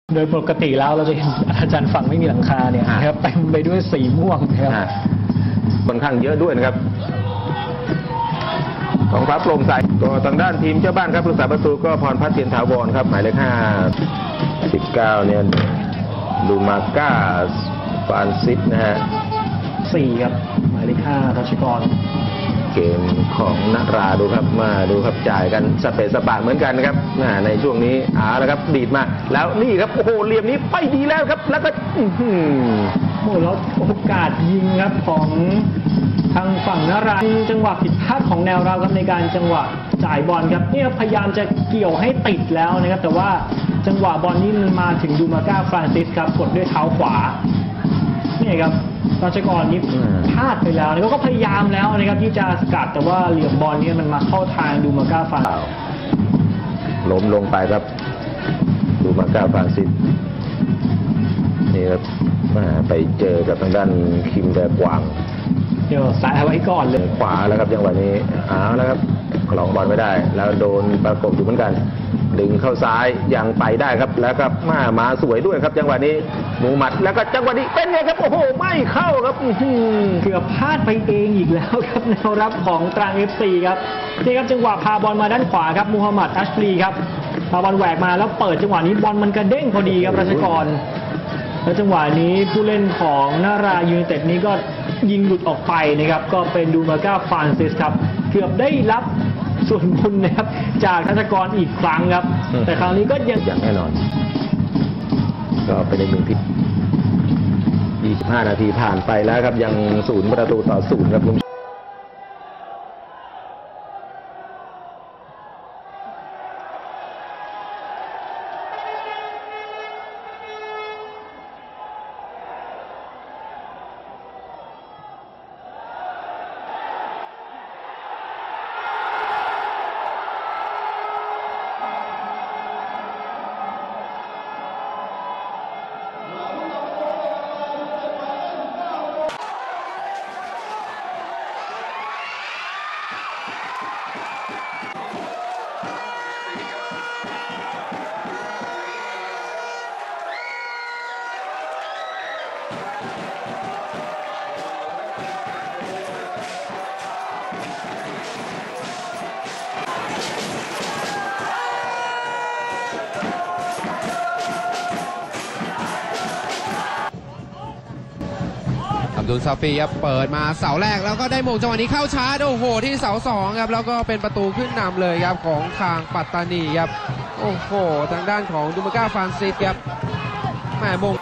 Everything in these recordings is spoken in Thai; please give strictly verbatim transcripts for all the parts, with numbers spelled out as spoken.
โดยปกติแล้วเราจะเห็นอาจารย์ฝั่งไม่มีหลังคาเนี่ยนะครับเต็มไปด้วยสีม่วงนะครับค่อนข้างเยอะด้วยนะครับของพระโปร่งใสก็ทางด้านทีมเจ้าบ้านครับผู้รักษาประตูก็พรพัฒน์เทียนถาวรครับหมายเลขห้าสิบเก้าเนี่ยดูมาก้าฟานซิสนะฮะสี่ครับหมายเลขห้ารัชกรเกมของนราดูครับมาดูครับจ่ายกันสเปซสปาเหมือนกันนะครับในช่วงนี้อาแล้วครับดีดมาแล้วนี่ครับโอ้โหเหลี่ยมนี้ไปดีแล้วครับแล้วก็โอ้โหแล้วโอกาสยิงครับของทางฝั่งนราจังหวะผิดพลาดของแนวเราครับในการจังหวะจ่ายบอลครับนี่พยายามจะเกี่ยวให้ติดแล้วนะครับแต่ว่าจังหวะบอลนี้มันมาถึงดูมาก้าฟรานซิสครับกดด้วยเท้าขวานี่ครับรัชกรนี้พลาดไปแล้วแล้วก็พยายามแล้วนะครับที่จะสกัดแต่ว่าเหลี่ยมบอลนี้มันมาเข้าทางดูมาก้าฟรานซิสล้มลงไปครับดูมาก้าฟรานซิสนี่ครับไปเจอกับทางด้านคิมแดกวางเดี๋ยวสายเอาไว้ก่อนเลยขวาแล้วครับจังหวะนี้อ้าวแล้วครับคล้องบอลไม่ได้แล้วโดนประกบอยู่เหมือนกันดึงเข้าซ้ายยังไปได้ครับแล้วก็มามาสวยด้วยครับจังหวะนี้มูมัดแล้วก็จังหวะนี้เป็นไงครับโอ้โหไม่เข้าครับเกือบพลาดไปเองอีกแล้วครับแนวรับของตรัง เอฟ ซี ครับนี่ครับจังหวะพาบอลมาด้านขวาครับมูฮัมหมัดอัชลีครับพาบอลแหวกมาแล้วเปิดจังหวะนี้บอลมันกระเด้งพอดีครับรัชกรแล้วจังหวะนี้ผู้เล่นของนารายูไนเต็ดนี้ก็ยิงหลุดออกไปนะครับก็เป็นดูมาก้าฟรานซิสครับเกือบได้รับส่วนบุญนะครับจากทัชกรอีกครั้งครับแต่ครั้งนี้ก็ยังอย่างแน่นอนก็เป็นอีกหนึ่งทียี่สิบห้านาทีผ่านไปแล้วครับยังศูนย์ประตูต่อศูนย์ครับอับดุลซาฟีครับเปิดมาเสาแรกแล้วก็ได้มงจังหวะนี้เข้าชาร์จโอ้โหที่เสาสองครับแล้วก็เป็นประตูขึ้นนำเลยครับของทางปัตตานีครับโอ้โหทางด้านของดูมาก้าฟรานซิสครับแหม่มง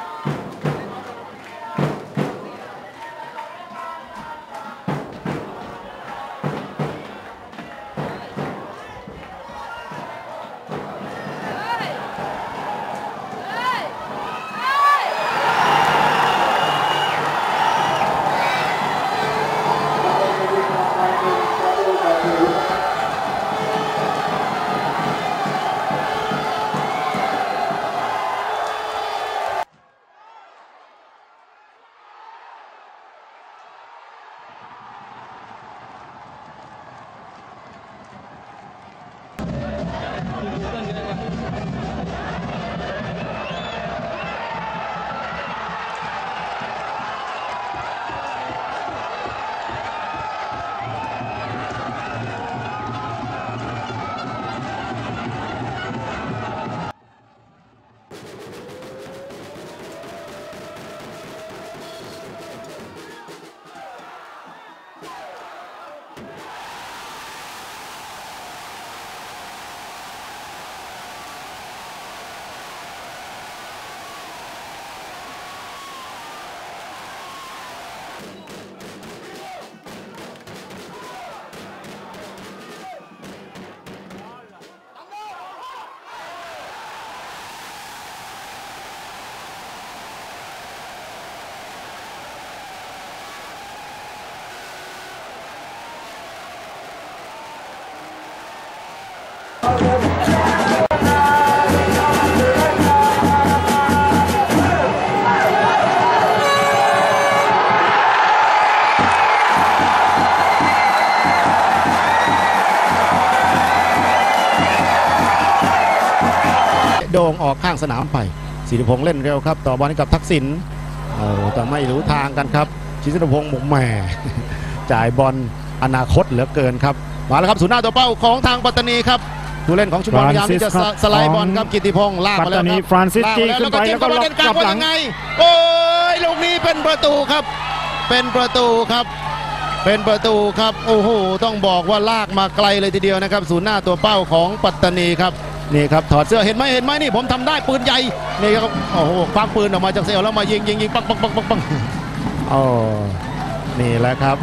โด่งออกข้างสนามไปศิริพงษ์เล่นเร็วครับต่อบอลให้กับทักษิณโอ้แต่ไม่รู้ทางกันครับศิริพงษ์หมุกแหม่ จ่ายบอลอนาคตเหลือเกินครับมาแล้วครับศูนย์หน้าตัวเป้าของทางปัตตานีครับผู้เล่นของชุมพรพยายามที่จะสไลด์บอลครับกิตติพงษ์ลากมาแล้วครับฟรานซิสจี้ขึ้นไปแล้วก็ล็อกกลับหลังโอ้ยลูกนี้เป็นประตูครับเป็นประตูครับเป็นประตูครับโอ้โหต้องบอกว่าลากมาไกลเลยทีเดียวนะครับศูนย์หน้าตัวเป้าของปัตตานีครับนี่ครับถอดเสื้อเห็นไหมเห็นไหมนี่ผมทำได้ปืนใหญ่นี่ครับโอ้โหควักปืนออกมาจากเซลแล้วมายิงยิงยิงปังปังปังปังปังโอ้นี่แหละครับ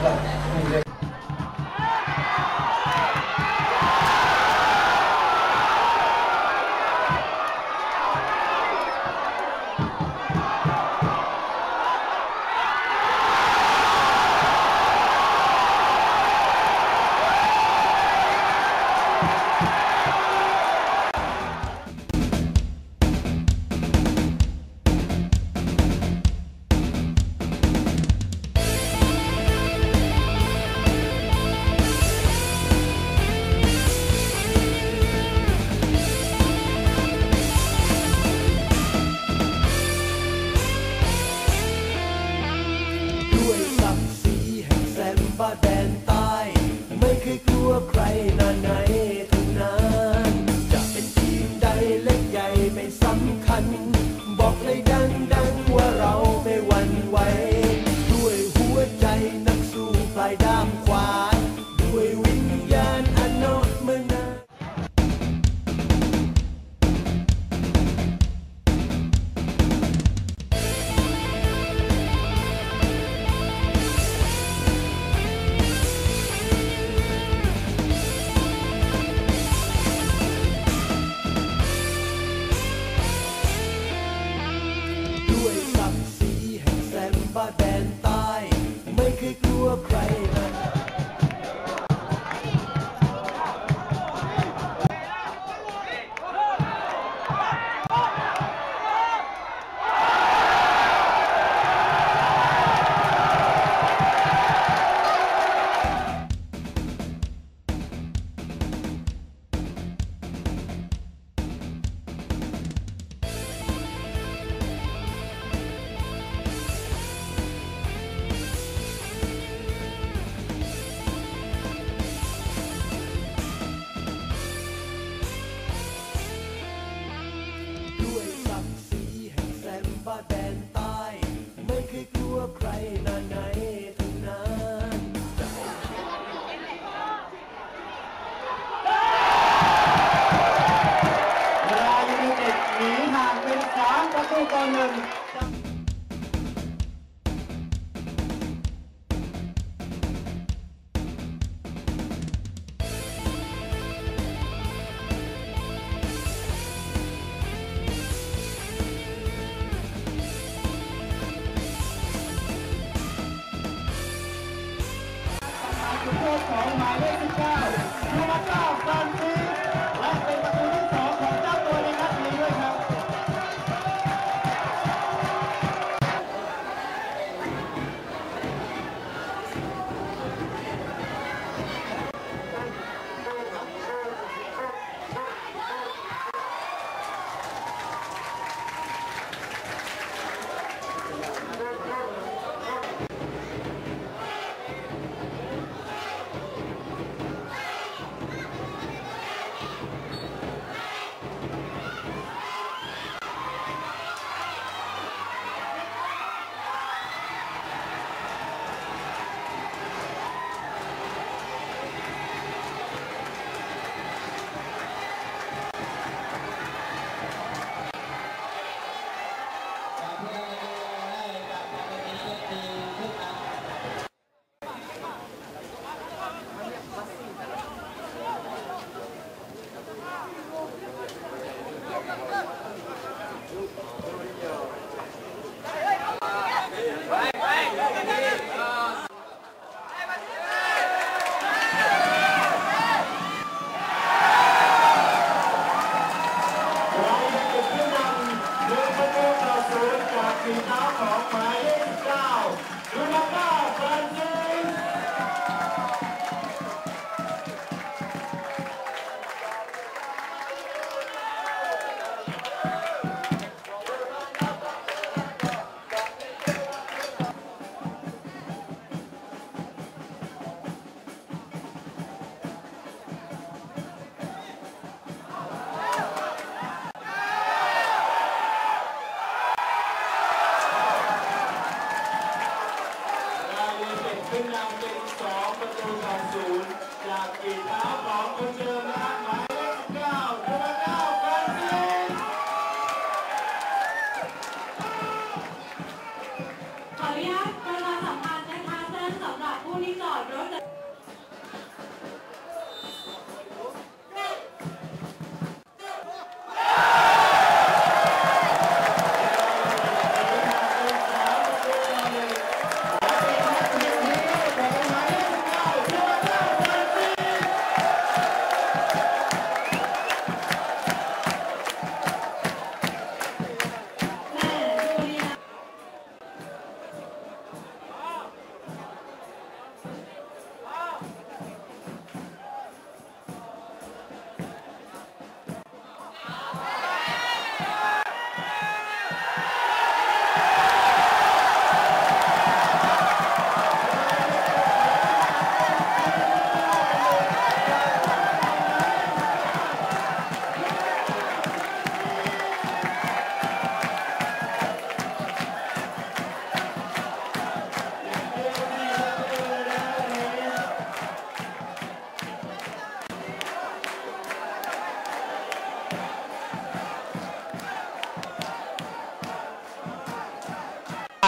แดนใต้ไม่เคยกลัวใครนานไหนทั้งนั้นจะเป็นทีมใดเล็กใหญ่ไม่สำคัญบอกเลยดังดังว่าเราไม่หวั่นไหวด้วยหัวใจนักสู้ปลายด้ามขวานด้วยวิญญาณอันโนดเมื่อนานแดนใต้ไม่เคยกลัวใครนะแดนใต้ไม่เคยกลัวใครนานไหนทั้งนั้นราชยูไนเต็ดหนีห่างเป็นสามประตูต่อหนึ่งของหมายเลขสิบเก้ายูมาเก้าฟรานซิสและเป็นประตูที่สองของเจ้าตัวในนัดนี้ด้วยครับ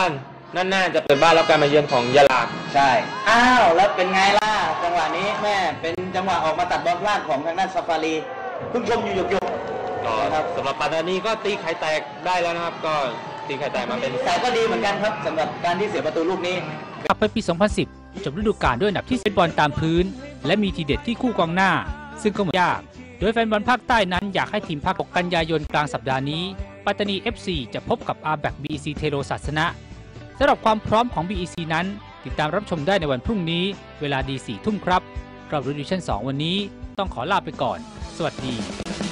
านนั่นน่าจะเปิดบ้านรับการมาเยือนของยะลาใช่ อ้าวแล้วเป็นไงล่ะจังหวะนี้แม่เป็นจังหวะออกมาตัดบอลพลาดของทางด้านซาฟารีเพิ่งชมอยู่หยกก็ๆนะครับสำหรับปัตตานีก็ตีไข่แตกได้แล้วนะครับ ก็ตีไข่แตกมาเป็นแต่ก็ดีเหมือนกันครับสำหรับการที่เสียประตูลูกนี้กลับไปปี สองพันสิบ จบฤดูกาลด้วยอันดับที่เซตบอลตามพื้น และมีทีเด็ดที่คู่กองหน้า ซึ่งก็ไม่ยาก โดยแฟนบอลภาคใต้นั้นอยากให้ทีมภาคตกกันยายนกลางสัปดาห์นี้ ปัตตานี เอฟ ซี จะพบกับ อาร์ บี อี ซี บี อี ซี เทโรศาสนะสำหรับความพร้อมของ บี อี ซี นั้น ติดตามรับชมได้ในวันพรุ่งนี้ เวลาดี สี่ ทุ่มครับรอบฤดูกาลสองวันนี้ต้องขอลาไปก่อน สวัสดี